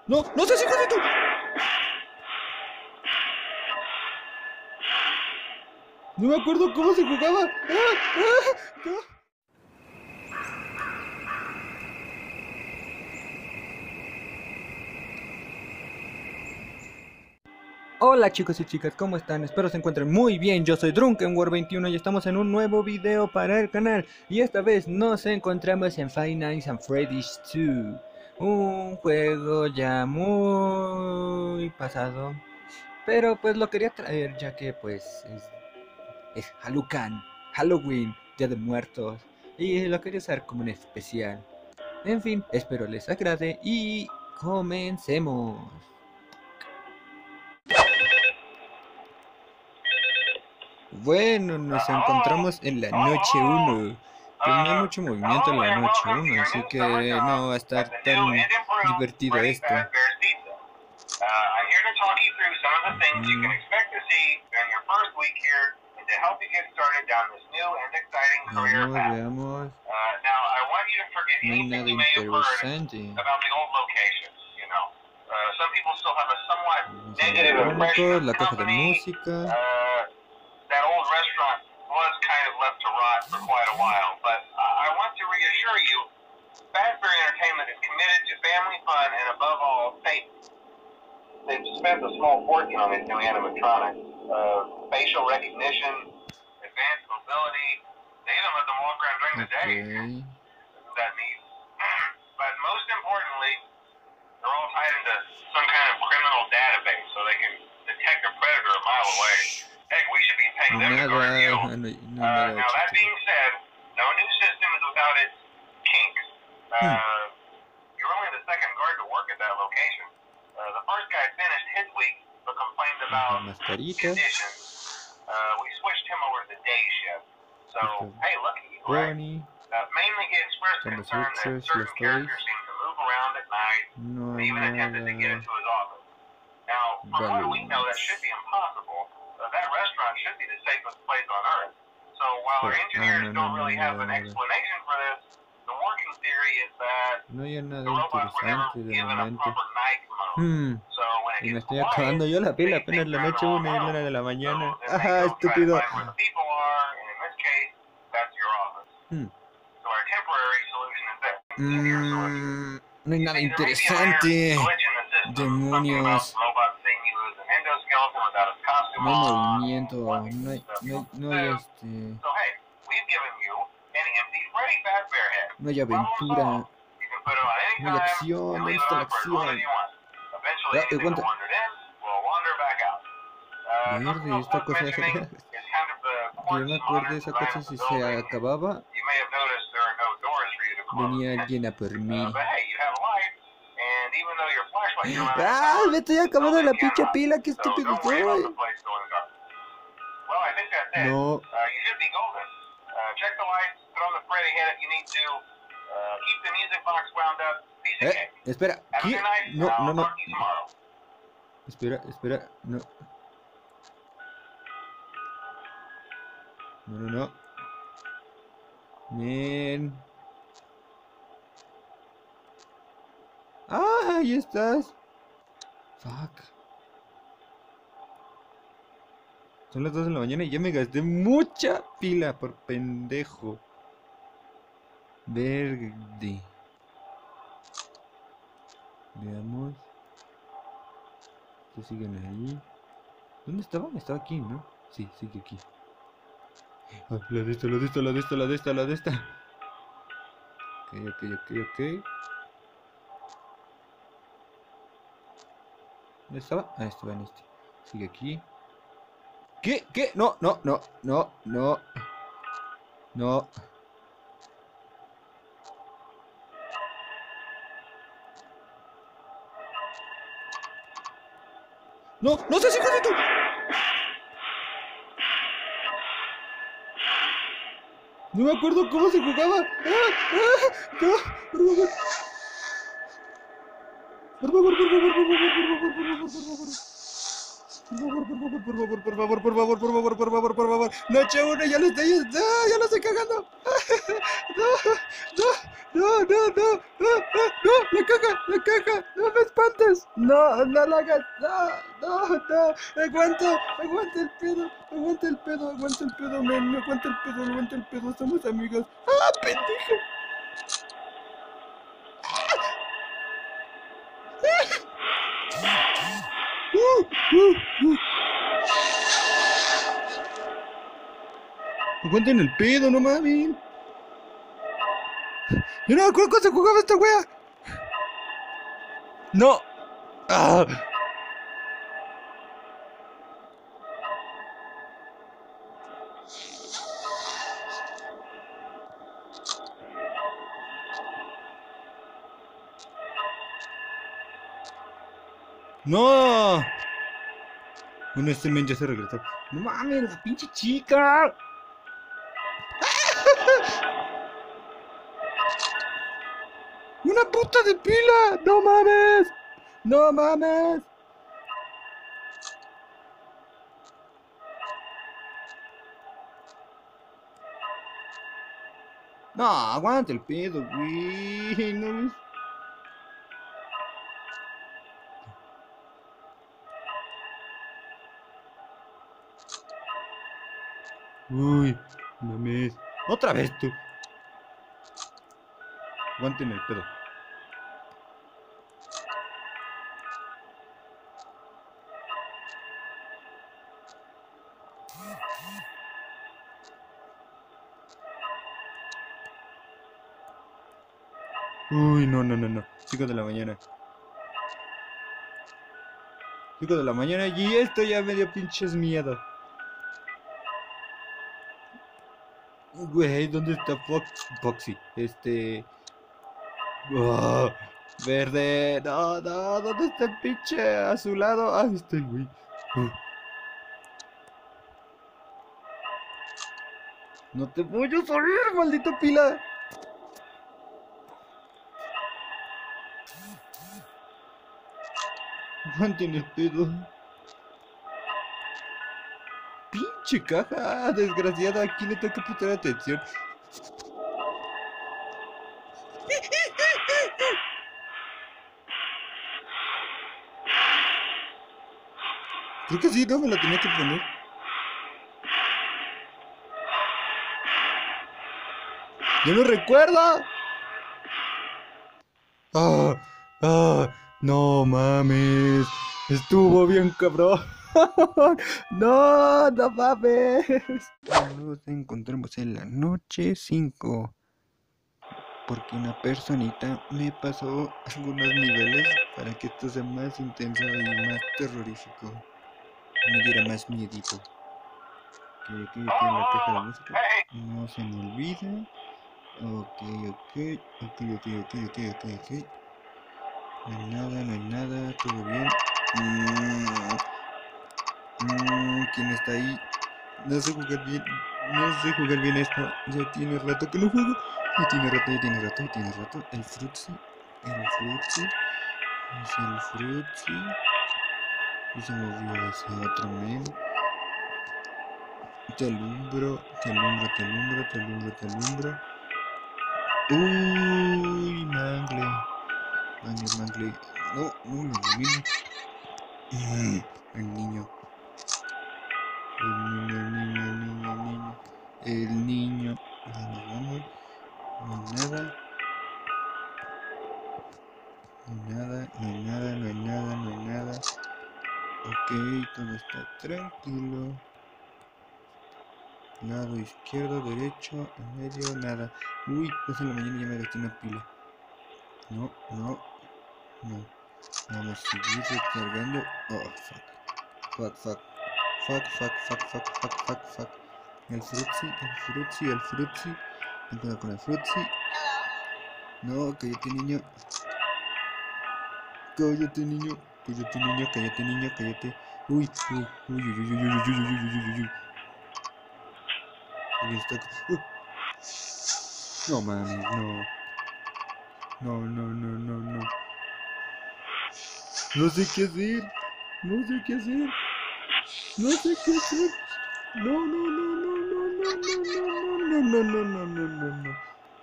No, no seas hijo de tu... No me acuerdo cómo se jugaba. No. Hola chicos y chicas, ¿cómo están? Espero se encuentren muy bien. Yo soy DrunkenWar21 y estamos en un nuevo video para el canal. Y esta vez nos encontramos en Five Nights at Freddy's 2. Un juego ya muy pasado. Pero pues lo quería traer ya que pues es Halloween, Día de Muertos. Y lo quería usar como un especial. En fin, espero les agrade y comencemos. Bueno, nos encontramos en la noche 1. Pues no hay mucho movimiento en la noche 1, así que no va a estar tan divertido esto. Veamos. No hay nada interesante. La caja de música. That old restaurant was kind of left to rot for quite a while, but I want to reassure you, Fazbear Entertainment is committed to family fun and above all, safety. They've spent a small fortune on these new animatronics. Facial recognition, advanced mobility, they even let them walk around during the day. That neat. But most importantly, they're all tied into some kind of criminal database so they can detect a predator a mile away. Heck, we should be paying them to guard you. Now that being said, no new system is without its kinks. You're only the second guard to work at that location. The first guy finished his week, but complained about conditions. We switched him over to the day shift. So, hey, lucky you, right? Mainly he expressed concern that certain characters seem to move around at night, and even attempted to get into his office. Now, from what we know, that should be impossible. That restaurant should be the safest place on Earth. So while our engineers don't really have an explanation for this, the working theory is that the robots were never given a proper night mode. So when it gets quiet, acabando yo la pila apenas la noche 1 y 1 de la mañana. Ajá, estúpido. Where the people are, and in this case, that's your office. So our temporary solution is that. No hay nada interesante. Demonios. No hay movimiento, no hay aventura, no hay acción, ¿dónde está la acción? Aguanta. Mierda, esta cosa ya se... Yo me acuerdo de esa cosa, si se acababa, venía alguien a por mí. ¡Ah! Me estoy acabando la pinche pila, qué estúpido soy. No. Espera, ¿qué? No. Espera, no. No. Bien. ¡Ah! Ahí estás. Fuck. Son las 2 de la mañana y ya me gasté mucha pila por pendejo. Verde. Veamos. ¿Qué siguen ahí? ¿Dónde estaba? Estaba aquí, ¿no? Sí, sigue aquí. Ah, la de esta. Ok. ¿Dónde estaba? Ah, estaba en este. Sigue aquí. ¿Qué? No. No. No seas hijo de tu... No me acuerdo cómo se jugaba. No, por favor. Por favor. Noche 1, ya lo estoy cagando. No, no, no. No, la caja. No me espantes. No, no lo hagas. No, no, no. Aguanta el pedo. Aguanta el pedo, men. Aguanta el pedo. Somos amigos. ¡Ah, pendejo! Aguanten el pedo, no mames. Yo no me acuerdo cuándo se jugaba esta wea. No. Ah. No. Bueno, este men ya se regresó. No mames, la pinche chica. ¡Una puta de pila! ¡No mames! ¡No mames! No, aguanta el pedo, güey. No ves. Uy, mames. Otra vez tú. Aguanten el pedo. Uy, no. 5 de la mañana. 5 de la mañana y esto ya me dio pinches miedo. Güey, ¿dónde está Foxy? Verde. No, ¿dónde está el pinche azulado? Ah, está el güey. No te voy a salir, maldito pila. Aguanten el pedo. Pinche caja, desgraciada. Aquí le tengo que prestar atención. Creo que sí, no me la tenía que poner. ¡Yo no recuerdo! No mames. Estuvo bien, cabrón. No mames. Nos encontramos en la noche 5. Porque una personita me pasó algunos niveles para que esto sea más intenso y más terrorífico. Me diera más miedito. Que la caja de música no se me olvide. Ok. No hay nada, todo bien. ¿Quién está ahí? No sé jugar bien esto. Ya tiene rato que no juego. Ya tiene rato. El Fruitsy. Es el Fruitsy. Y se movió ese otro men. Te alumbro. Uy, mangle. No, el niño. El niño. Vamos. No hay nada. Ok, todo está tranquilo. Lado izquierdo, derecho, en medio, nada. Uy, 12 de la mañana ya me gasté una pila. No. Vamos a seguir recargando. Oh, fuck. El Fruitsy. Empieza con el Fruitsy. No, cállate niño. Cállate. Uy. No mames, no. No sé qué hacer.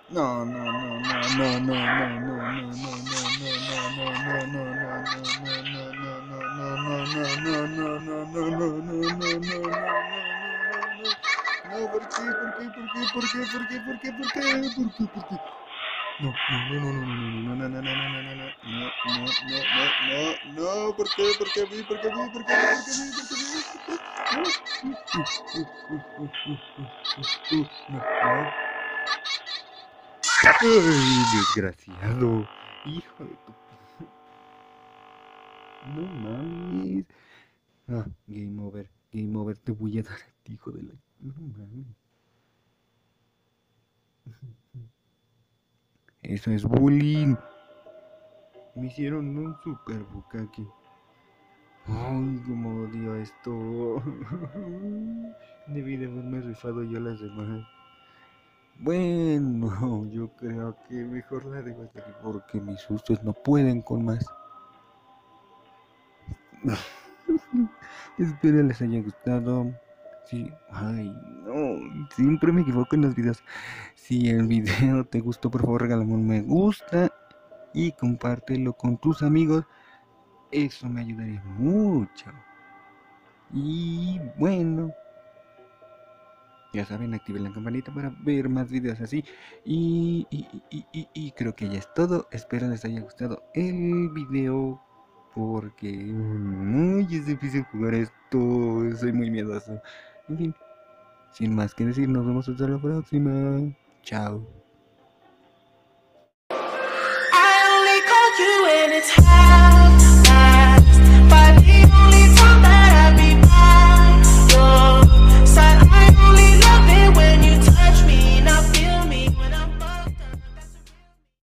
No, no, no, no, no, no, no, no, no, Ay, desgraciado. Hijo de tu... No mames. Ah, game over. Game over. Te voy a dar a ti, hijo de la... No mames. Eso es bullying. Me hicieron un super bukkake. Ay, como odio esto. Debí de haberme rifado yo las demás. Bueno, yo creo que mejor la dejo hasta aquí porque mis sustos no pueden con más. Espero les haya gustado. Sí, ay, no, siempre me equivoco en los videos. Si el video te gustó, por favor, regálame un me gusta y compártelo con tus amigos. Eso me ayudaría mucho. Y bueno, ya saben, activen la campanita para ver más videos así. Y creo que ya es todo. Espero les haya gustado el video. Porque no, es difícil jugar esto. Soy muy miedoso. En fin, sin más que decir, nos vemos hasta la próxima. Chao.